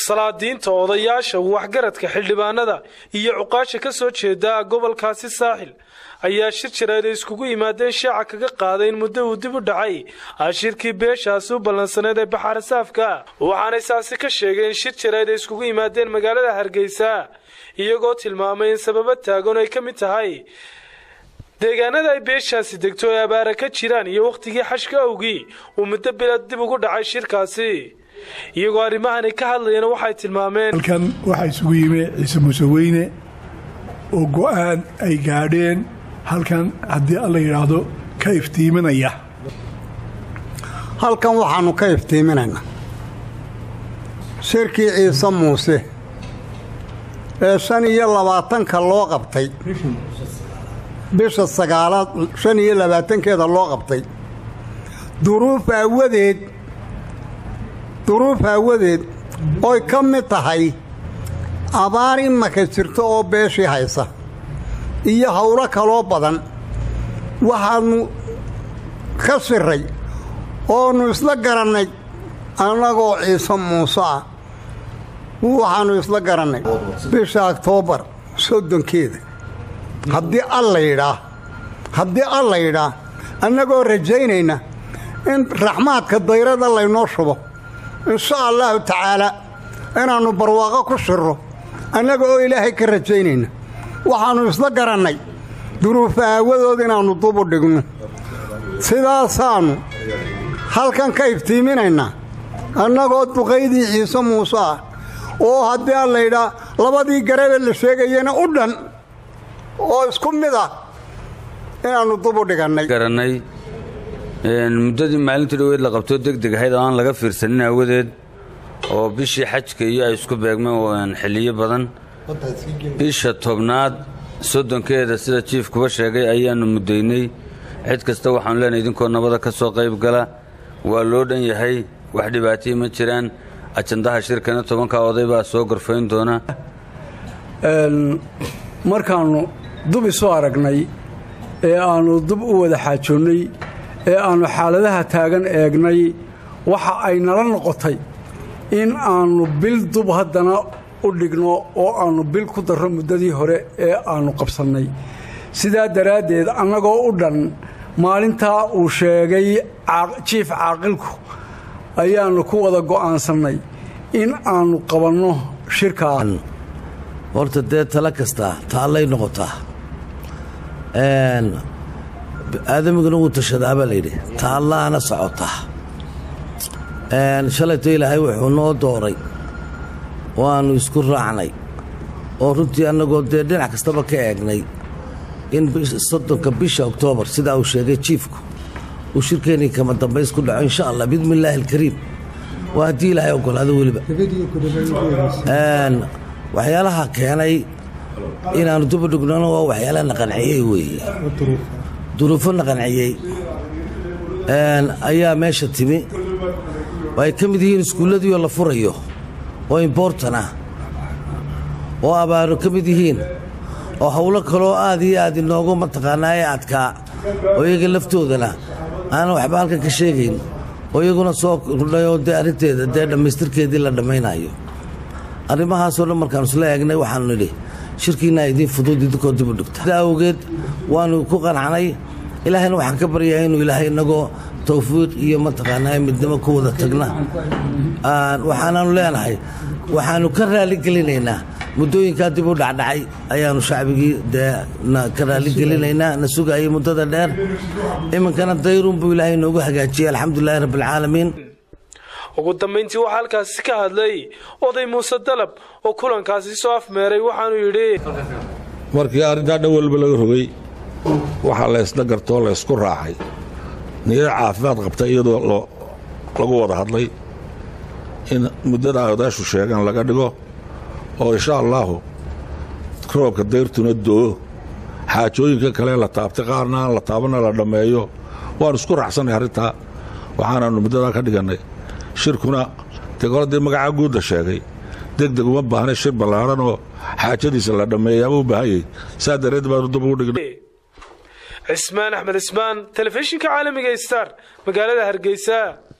salaadiinta odayaasha waxgaradka xildhibaanada iyo cuqaasha ka soo jeeda gobolkaasi saaxil ayaa shir jireed iskugu yimaadeen shaaca kaga qaaday in muddo uu dib u dhacay shirkii beeshaasi u ballansaneed ee Baxar Saafka waxaana saasi ka sheegeen shir jireed iskugu yimaadeen magaalada Hargeysa iyagoo tilmaamay in sabab taagan ay ka mid tahay deegaanada ay beeshaasi degto ee abaar ka jiraan iyo waqtigii xashka awgii uu muddo bilad dib ugu dhacay shirkaasi iyagoo arrimahan ka hadlayeen waxay tilmaameen halkan waxa isugu yimid Ciise Muuse Weyne oo go'aan ay gaadheen halkan haddii alla yiraahdo ka iftiiminaya halkan waxaanu ka iftiiminayna shirkii Ciise Muuse ee 25 loo qabtay bisha 25 loo qabtay duruuf aawadeed oo ka mid tahay abaar imaka jirto oo beeshii haysa iyo hawlo kaloo badan waxaanu ka siray oonu isla garannay annagoo Ciise Muuse ah waxaanu isla garannay bisha Oktoobar 30 haddii alla yidhaa annagoo rajaynayna in raxmaadka dayrada laynoo shubo insha allahu tacaala inaannu barwaaqo ku shirro annaga oo ilaahay ka rajaynayna waxaannu isla garannay duruuf aawadood inaannu dub u dhigno sidaasaannu halkan ka iftiiminaynaa annagoo duqaydii Ciise Muuse ah oo haddii alla yidhaa labadii garebe la sheegayena u dhan oo isku mid ah inaannu dub u dhigannay muddadii maalintii dhoweed la qabto degdeg ahayd aan laga fiirsanin aawadeed oo bishii xajka iyo ay isku beegmeen xilliyo badan bisha 10aad 30keeda sida chief kuba sheegay ayaanu muddaynay cid kasta waxaan leenahay idinkoo nabada ka soo qayb gala waa loo dhan yahay wax dhibaato ma jiraan ajandaha shirkana 10ka oday baa soo gorfayn doona markaanu dub isoo aragnay ee aanu dub u wada xaajoonnay ee aanu xaaladaha taagan eegnay waxa ay nala noqotay in aanu bil dub haddana u dhigno oo aanu bil ku darro muddadii hore ee aanu qabsannay sidaa daraaddeed annagoo u dhan maalintaa uu sheegay jiif caaqilku ayaannu ku wada go'aansannay in aanu qabanno shirkaan horta dee tala kasta taallay noqotaa aadamiguna wuu tashadaa baa layidhi taallaana socotaa shalayto ilaahay wuxuu noo dooray waannu isku raacnay oo runtii annagoo dee dhinac kastaba ka eegnay in 30 bisha Oktoobar sidaa uu sheegay jiifku uu shirkeennii kama dambays ku dhaco insha allah bismillaahi alkariim waa haddii ilaahay oggolaado weliba waxyaalaha keenay inaannu duba dhignona waa waxyaalaha na qanciyey weeye duruufo na qanciyey ayaa meesha timi ay ka mid yihiin iskuulladiioo la furayo oo important ah oo abaaro ka mid yihiin oo hawlo kaloo aad iyo aad inoogu mataqaanaa ee adkaa oo iyaga laftoodana aanan waxba halkan ka sheegayn oo iyaguna soo kordhayoo dee arrinteeda dee dhammaystirkeedii la dhammaynayo arrimahaasoo dhan markaannu isla eegnay waxaannu nidhi shirkiinaa idiin fudud idinkoo dib u dhigta sidaa awgeed waannu ku qanacnay ilaahayna waxaan ka baryayaa inuu ilaahay innagoo tawfiiq iyo mataqaanaa midnimo ku wada tagna waxaanaannu leenahay waxaannu ka raalligelinaynaa muddooyinkaa dib u dhacdhacay ayaannu shacbigii dee ka raalligelinaynaa na sugayay muddada dheer iminkana dayruunbuu ilaahay noogu hagaajiyey alxamdulilaahi rabbialcaalamiin ugu dambayntii waxaa halkaasi ka hadlay oday Muuse Dalab oo kulankaasi soo afmeeray waxaanu yidhi markii arrintaa dhan walba laga rogay waxaa la isla gartoo la isku raacay niyad caafimaad qabta iyadoo lagu wada hadlay in muddada odaashu sheegan laga dhigo oo insha allahu roobka dayrtuna doo xaajooyinka kale la taabtay qaarna aan la taabana la dhammeeyo waan isku raacsanay arrintaa waxaanaannu muddadaa ka dhigannay shirkuna tegoladii magaca guudda sheegay degdeg uma baahnay shir ballaaran oo xaajadiisa la dhammeeyaaba u baahanyay saa dareed baanu dub ugu dhignay Cismaan Axmed Cismaan telefishinka caalamiga Star magaalada Hargeysa.